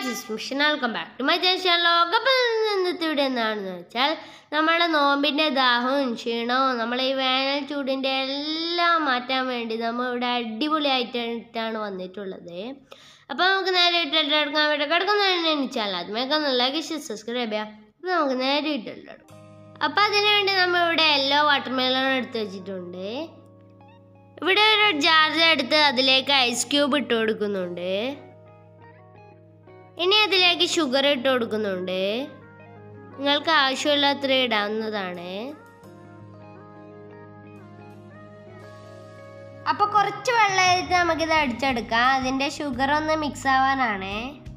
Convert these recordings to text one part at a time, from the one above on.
Welcome back to my channel. അപ്പോൾ ഇന്നത്തെ ഇവിടെ എന്താണെന്ന് വെച്ചാൽ നമ്മുടെ നോമ്പിൻ്റെ ദാഹവും ക്ഷീണവും നമ്മൾ ഈ വേനൽ ചൂടിൻ്റെ എല്ലാം മാറ്റാൻ വേണ്ടി നമ്മൾ ഇവിടെ അടിപൊളിയായിട്ടാണ് വന്നിട്ടുള്ളത്. അപ്പോൾ നമുക്ക് നേരെ ഇട്ടെടുക്കാൻ വേണ്ടി കിടക്കുന്നതിന് ചാനൽ അതുമേക്ക് ഒന്ന് ലൈക്ക് സബ്സ്ക്രൈബ് ചെയ്യാം. അപ്പോൾ നമുക്ക് നേരെ ഇട്ടെടുക്കാം. അപ്പോൾ അതിനു വേണ്ടി നമ്മൾ ഇവിടെ യെല്ലോ വാട്ടർമെലൺ എടുത്ത് വെച്ചിട്ടുണ്ട്. ഇവിടെ ഒരു ജാർ എടുത്ത് അതിലേക്ക് ഐസ് ക്യൂബ് ഇട്ട് കൊടുക്കുന്നുണ്ട്. ഇനി അതിലേക്ക് ഷുഗർ ഇട്ട് കൊടുക്കുന്നുണ്ട്. നിങ്ങൾക്ക് ആവശ്യമുള്ളത്ര ഇടാവുന്നതാണ്. അപ്പോൾ കുറച്ച് വെള്ളം എടുത്ത് നമുക്കിത് അടിച്ചെടുക്കാം. അതിൻ്റെ ഷുഗർ ഒന്ന് മിക്സ് ആവാനാണ്.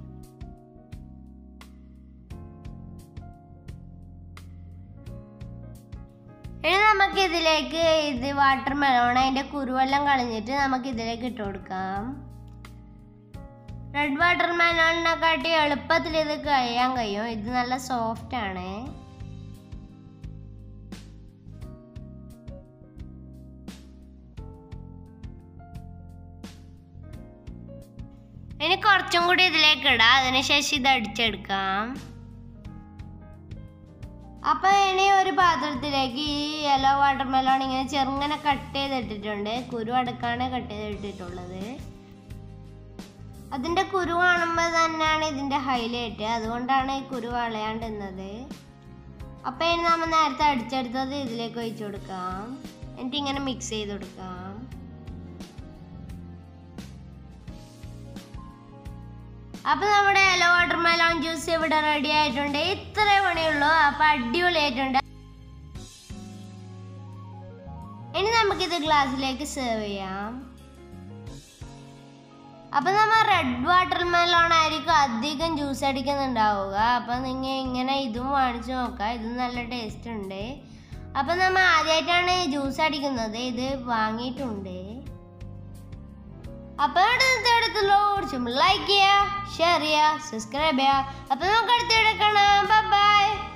ഇനി നമുക്കിതിലേക്ക് ഇത് വാട്ടർമെലോൺ അതിൻ്റെ കുരുവെല്ലാം കളഞ്ഞിട്ട് നമുക്കിതിലേക്ക് ഇട്ട് കൊടുക്കാം. റെഡ് വാട്ടർമെലോണിനെക്കാട്ടി എളുപ്പത്തിൽ ഇത് കഴിയാൻ കഴിയും. ഇത് നല്ല സോഫ്റ്റ് ആണ്. ഇനി കുറച്ചും കൂടി ഇതിലേക്ക് ഇടാം. അതിനുശേഷം ഇത് അടിച്ചെടുക്കാം. അപ്പോൾ ഇനി ഒരു പാത്രത്തിലേക്ക് ഈ യെല്ലോ വാട്ടർമെലോൺ ഇങ്ങനെ ചെറുങ്ങനെ കട്ട് ചെയ്തിട്ടിട്ടുണ്ട്. കുരു അടക്കാണ് കട്ട് ചെയ്തിട്ടുള്ളത്. അതിൻ്റെ കുരു കാണുമ്പോൾ തന്നെയാണ് ഇതിൻ്റെ ഹൈലൈറ്റ്. അതുകൊണ്ടാണ് ഈ കുരു കളയാണ്ടുന്നത്. അപ്പോൾ ഇനി നമ്മൾ നേരത്തെ അടിച്ചെടുത്തത് ഇതിലേക്ക് ഒഴിച്ചു കൊടുക്കാം. എന്നിട്ട് ഇങ്ങനെ മിക്സ് ചെയ്ത് കൊടുക്കാം. അപ്പോൾ നമ്മുടെ യെല്ലോ വാട്ടർമെലോൺ ജ്യൂസ് ഇവിടെ റെഡി ആയിട്ടുണ്ട്. ഇത്രേ പണിയുള്ളൂ. അപ്പോൾ അടിപൊളിയായിട്ടുണ്ട്. ഇനി നമുക്കിത് ഗ്ലാസ്സിലേക്ക് സെർവ് ചെയ്യാം. അപ്പം നമ്മൾ റെഡ് വാട്ടർമെലോൺ ആയിരിക്കും അധികം ജ്യൂസ് അടിക്കുന്നുണ്ടാവുക. അപ്പം നിങ്ങൾ ഇങ്ങനെ ഇതും വാങ്ങിച്ചു നോക്കുക. ഇതും നല്ല ടേസ്റ്റ് ഉണ്ട്. അപ്പം നമ്മൾ ആദ്യമായിട്ടാണ് ജ്യൂസ് അടിക്കുന്നത്. ഇത് വാങ്ങിയിട്ടുണ്ട്. അപ്പോൾ അടുത്തുള്ള ലൈക്ക് ചെയ്യുക, ഷെയർ ചെയ്യുക, സബ്സ്ക്രൈബ് ചെയ്യുക. അപ്പം നമുക്ക് അടുത്ത വീഡിയോ കാണാം. ബൈ.